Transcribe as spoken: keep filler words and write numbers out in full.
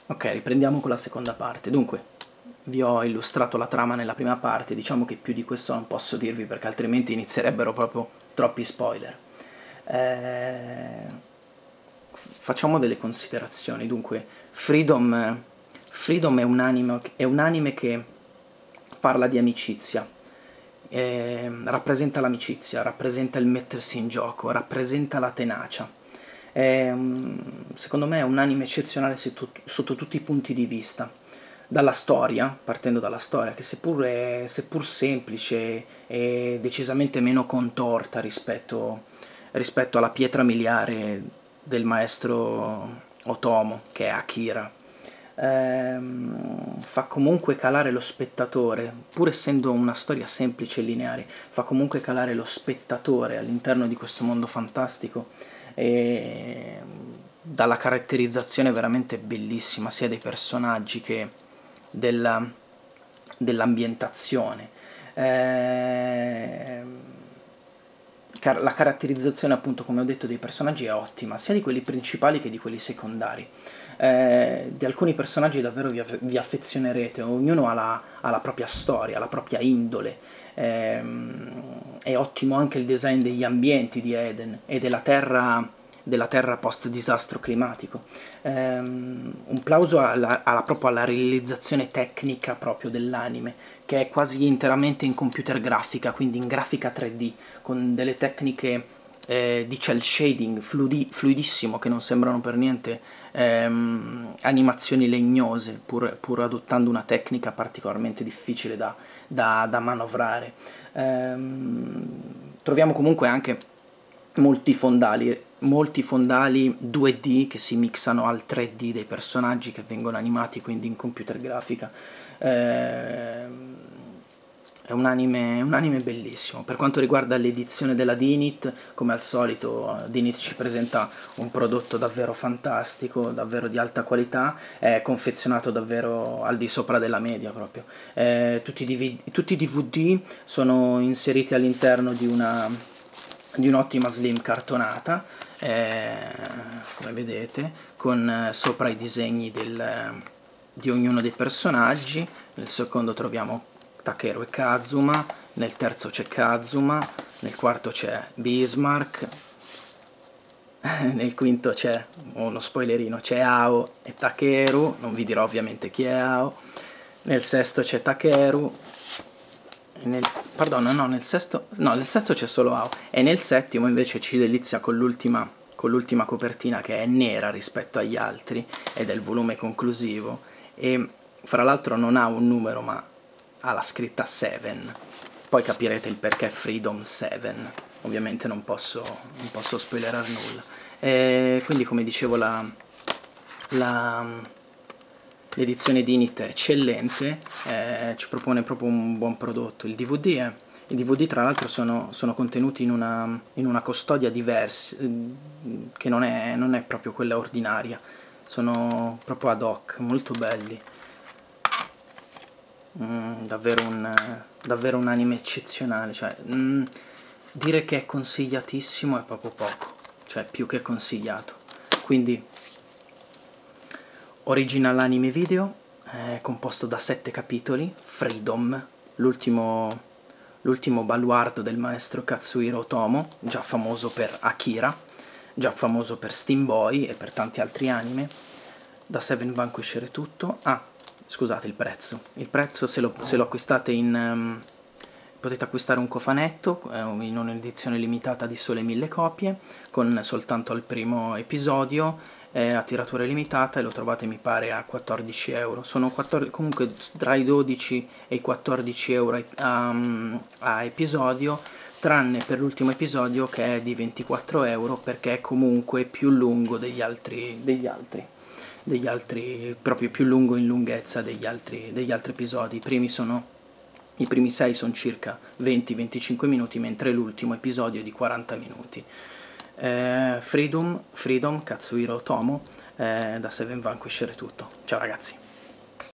Ok, riprendiamo con la seconda parte. Dunque, vi ho illustrato la trama nella prima parte, diciamo che più di questo non posso dirvi perché altrimenti inizierebbero proprio troppi spoiler. Eh, Facciamo delle considerazioni. Dunque, Freedom, Freedom è un anime, è un anime che parla di amicizia, eh, rappresenta l'amicizia, rappresenta il mettersi in gioco, rappresenta la tenacia. È, mm, secondo me è un anime eccezionale sotto, sotto tutti i punti di vista. Dalla storia, partendo dalla storia, che seppur, è, seppur semplice è decisamente meno contorta rispetto, rispetto alla pietra miliare del maestro Otomo, che è Akira. Ehm, fa comunque calare lo spettatore, pur essendo una storia semplice e lineare, fa comunque calare lo spettatore all'interno di questo mondo fantastico e dalla caratterizzazione veramente bellissima sia dei personaggi che della, dell'ambientazione. Eh, la caratterizzazione, appunto, come ho detto, dei personaggi è ottima, sia di quelli principali che di quelli secondari. Eh, di alcuni personaggi davvero vi, vi affezionerete, ognuno ha la, ha la propria storia, la propria indole. Eh, è ottimo anche il design degli ambienti di Eden e della terra, della terra post disastro climatico. Um, un plauso alla, alla, proprio alla realizzazione tecnica proprio dell'anime, che è quasi interamente in computer grafica, quindi in grafica tre D, con delle tecniche eh, di cel shading fluidi, fluidissimo, che non sembrano per niente ehm, animazioni legnose, pur, pur adottando una tecnica particolarmente difficile da, da, da manovrare. Ehm, troviamo comunque anche molti fondali, molti fondali due D che si mixano al tre D dei personaggi che vengono animati quindi in computer grafica. Ehm, è un anime, un anime bellissimo. Per quanto riguarda l'edizione della Dinit, come al solito Dinit ci presenta un prodotto davvero fantastico, davvero di alta qualità, è confezionato davvero al di sopra della media proprio. Eh, tutti, i D V D, tutti i D V D sono inseriti all'interno di una, di un'ottima slim cartonata, eh, come vedete, con eh, sopra i disegni del, di ognuno dei personaggi. Nel secondo troviamo Takeru e Kazuma, nel terzo c'è Kazuma, nel quarto c'è Bismarck, nel quinto c'è, uno spoilerino, c'è Ao e Takeru, non vi dirò ovviamente chi è Ao, nel sesto c'è Takeru, nel, perdono, no, nel sesto, no, nel sesto c'è solo Ao, e nel settimo invece ci delizia con l'ultima, con l'ultima copertina che è nera rispetto agli altri, ed è il volume conclusivo, e fra l'altro non ha un numero ma ha la scritta sette, poi capirete il perché Freedom sette, ovviamente non posso, non posso spoilerare nulla. E quindi, come dicevo, la, la, l'edizione di Init è eccellente, eh, ci propone proprio un buon prodotto. Il D V D è, i D V D tra l'altro sono, sono contenuti in una, in una custodia diversa, che non è, non è proprio quella ordinaria, sono proprio ad hoc, molto belli. Mm, davvero, un, davvero un anime eccezionale, cioè, mm, dire che è consigliatissimo è proprio poco, cioè più che consigliato. Quindi, Original Anime Video, è composto da sette capitoli, Freedom, l'ultimo, l'ultimo baluardo del maestro Katsuhiro Otomo, già famoso per Akira, già famoso per Steam Boy e per tanti altri anime. Da Seven Vanquisher è tutto. Ah, scusate il prezzo. Il prezzo, se lo, se lo acquistate in... Um, potete acquistare un cofanetto eh, in un'edizione limitata di sole mille copie, con soltanto il primo episodio, eh, a tiratura limitata, e lo trovate mi pare a quattordici euro. Sono quattordici, comunque tra i dodici e i quattordici euro a, um, a episodio, tranne per l'ultimo episodio che è di ventiquattro euro, perché è comunque più lungo degli altri, degli altri, degli altri, proprio più lungo in lunghezza degli altri, degli altri episodi. I primi sono I primi sei sono circa venti venticinque minuti, mentre l'ultimo episodio è di quaranta minuti. Eh, Freedom, Freedom, Katsuhiro Otomo, eh, da Seven Vanquisher è tutto. Ciao ragazzi.